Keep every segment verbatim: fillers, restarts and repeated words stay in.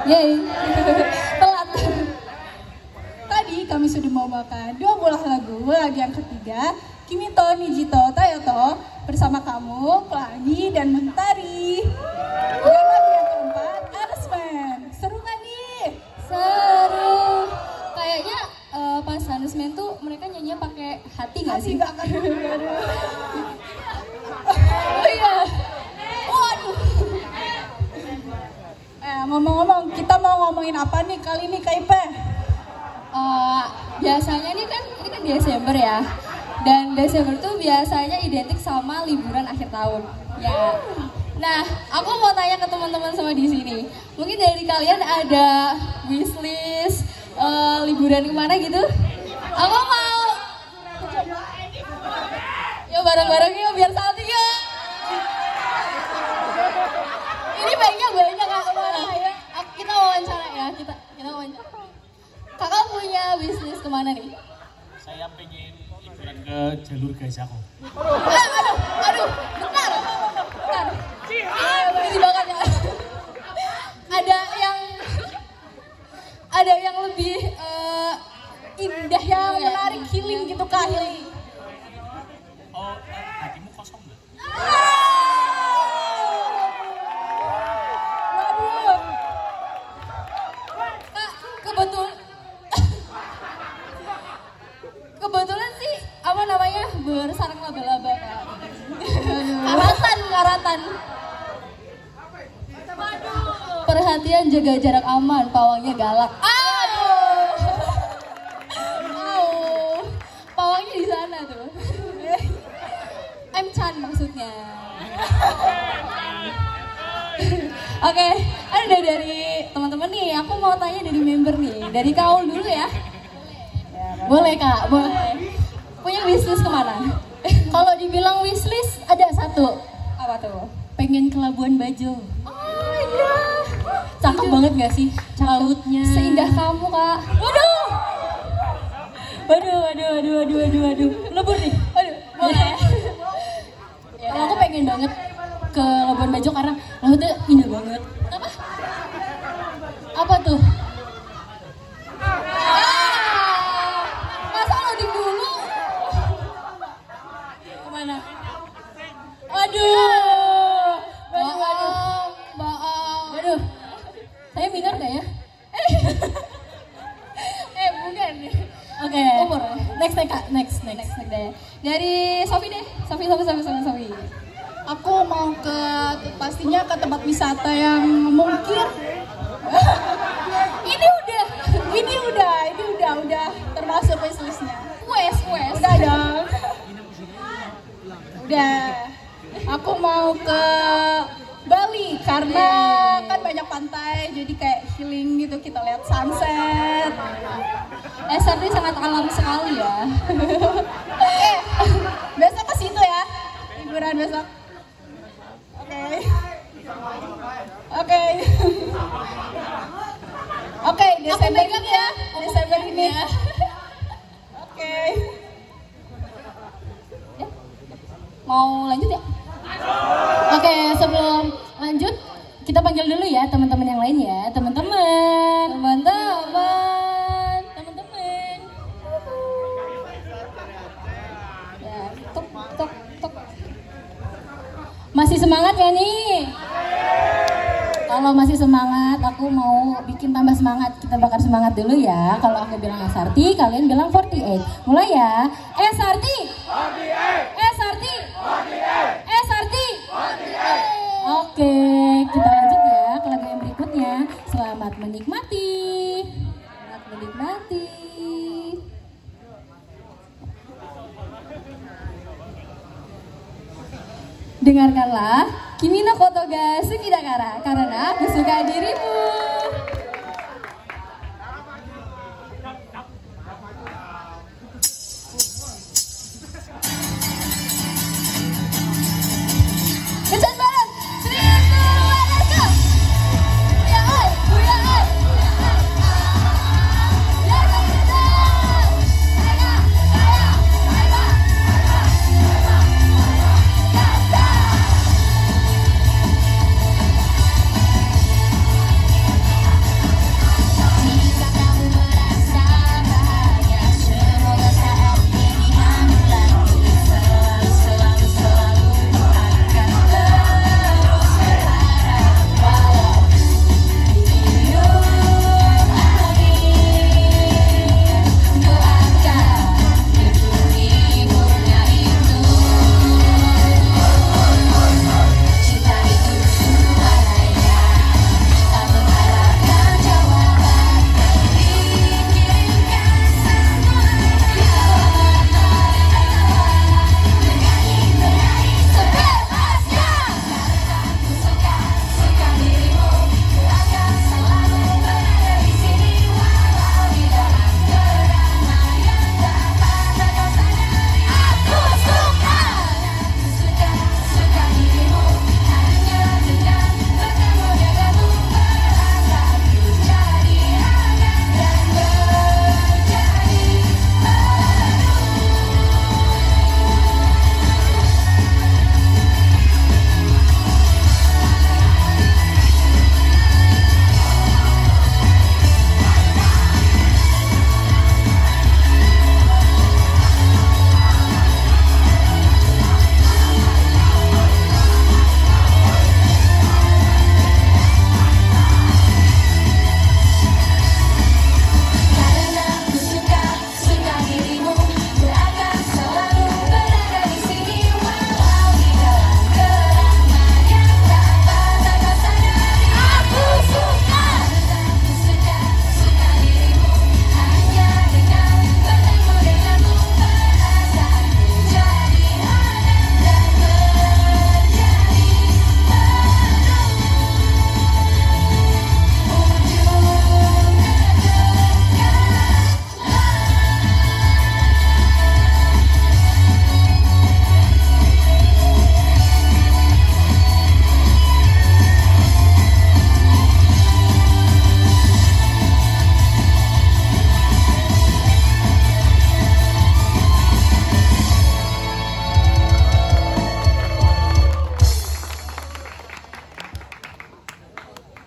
Yeay. Telat. Tadi kami sudah mau makan dua buah lagu. Lagu yang ketiga, Kimito Nijito Tayoto bersama kamu, Pelangi dan Mentari. Dan lagu yang keempat, Anesman. Seru gak nih? Seru. Kayaknya uh, pas Anesman tuh mereka nyanyi pakai hati nggak sih? Nggak kan? Oh iya. Waduh. Eh, ngomong-ngomong, kita mau ngomongin apa nih kali ini, Kak Ipe? Uh, biasanya nih kan ini kan Desember ya. Dan Desember tuh biasanya identik sama liburan akhir tahun. Ya. Nah, aku mau tanya ke teman-teman semua di sini. Mungkin dari kalian ada wishlist uh, liburan kemana gitu? Aku mau. Yuk bareng-bareng yuk biar salting yuk. Ini baiknya banyak kak kemana ya? Kita wawancara ya, kita kita wawancara. Kakak punya wishlist kemana nih? Saya pengen liburan ke jalur Gazaku. Eh, aduh, aduh, bentar, bentar. Ini banget ya. Ada yang, ada yang lebih uh, indah Yang ya, menarik, healing gitu, Kak, healing. Oh, hatimu kosong nggak? Waduh. Kak, kebetul, kebetulan sih apa namanya bersarang laba-laba kak. Karatan, karatan. Perhatian jaga jarak aman, pawangnya galak. Aduh, Au. Pawangnya di sana tuh. M Chan maksudnya. Oke, ada dari teman-teman nih. Aku mau tanya dari member nih, dari Kaul dulu ya. Boleh kak, boleh. Punya wishlist kemana? Kalau dibilang wishlist ada satu. Apa tuh? Pengen ke Labuan Bajo. Oh iya. Cakep banget gak sih? Lautnya. Seindah kamu kak. Waduh. Waduh, waduh, waduh, waduh, waduh, waduh. Lebur nih. Waduh, boleh. Ya, kalau aku pengen banget ke Labuan Bajo karena lautnya indah banget. Apa? Apa tuh? Ah, masa loading dulu? Kemana? Waduh. Waduh, waduh. Bohong, bohong. Waduh. Saya minor gak ya? Eh bukan. Oke. Umur. Next, next, Kak. Next, next. Next, next deh. Dari Sofi deh. Sofi, Sofi, Sofi, Sofi, Sofi. Aku mau ke pastinya ke tempat wisata yang mungkin ini udah, ini udah, ini udah, udah termasuk wishlistnya. Wes, wes. Udah dong. Udah. Aku mau ke Bali karena kan banyak pantai, jadi kayak healing gitu, kita lihat sunset. S R D sangat alam sekali ya. Oke, besok ke situ ya, liburan besok. Oke, oke, oke. Desember ini ya, Desember ini. Oke. Ya. Mau lanjut ya? Oke, sebelum lanjut, kita panggil dulu ya teman-teman yang lain ya, teman-teman. Teman-teman. Teman-teman. Ya, tok, tok, tok. Masih semangat ya nih? Kalau masih semangat, aku mau bikin tambah semangat. Kita bakar semangat dulu ya. Kalau aku bilang S R T, kalian bilang empat delapan. Mulai ya. S R T. S R T. S R T. Oke, kita lanjut ya ke lagu yang berikutnya. Selamat menikmati. Selamat menikmati. Dengarkanlah Kimi no Koto ga Suki Dakara karena aku suka dirimu. Kencang banget. Seribu warga. Ya oi, buya oi. Ya kita. Saya, saya, saya. Ya.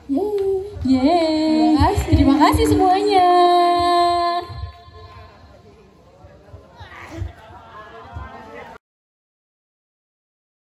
Yeay. Yeay. Terima kasih. Terima kasih semuanya.